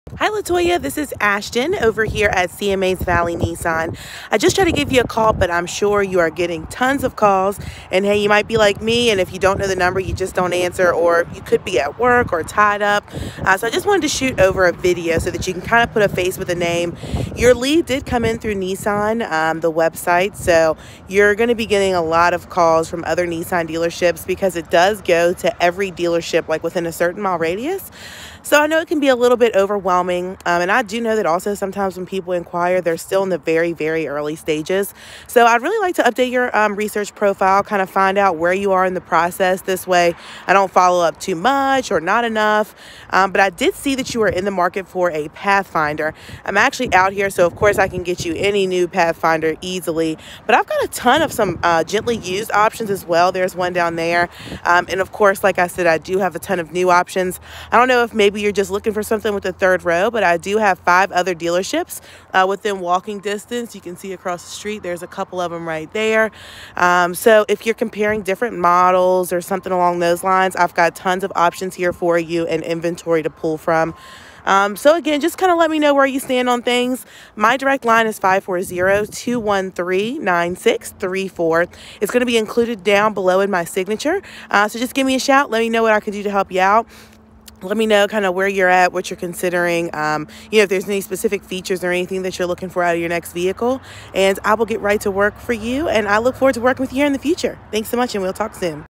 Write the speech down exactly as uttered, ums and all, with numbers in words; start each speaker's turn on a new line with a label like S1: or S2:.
S1: Hi Latoya, this is Ashton over here at C M A's Valley Nissan. I just tried to give you a call, but I'm sure you are getting tons of calls. And hey, you might be like me, and if you don't know the number, you just don't answer, or you could be at work or tied up. Uh, so I just wanted to shoot over a video so that you can kind of put a face with a name. Your lead did come in through Nissan, um, the website, so you're going to be getting a lot of calls from other Nissan dealerships because it does go to every dealership like within a certain mile radius. So I know it can be a little bit overwhelming, um, and I do know that also sometimes when people inquire, they're still in the very, very early stages. So I'd really like to update your um, research profile, kind of find out where you are in the process. This way I don't follow up too much or not enough. Um, but I did see that you were in the market for a Pathfinder. I'm actually out here, so of course I can get you any new Pathfinder easily. But I've got a ton of some uh, gently used options as well. There's one down there. Um, and of course, like I said, I do have a ton of new options. I don't know if maybe Maybe you're just looking for something with the third row, but I do have five other dealerships uh, within walking distance. You can see across the street, there's a couple of them right there. Um, so if you're comparing different models or something along those lines, I've got tons of options here for you and inventory to pull from. Um, so again, just kind of let me know where you stand on things. My direct line is five four zero, two one three, nine six three four. It's going to be included down below in my signature. Uh, so just give me a shout. Let me know what I can do to help you out. Let me know kind of where you're at, what you're considering, um, you know, if there's any specific features or anything that you're looking for out of your next vehicle. And I will get right to work for you. And I look forward to working with you here in the future. Thanks so much, and we'll talk soon.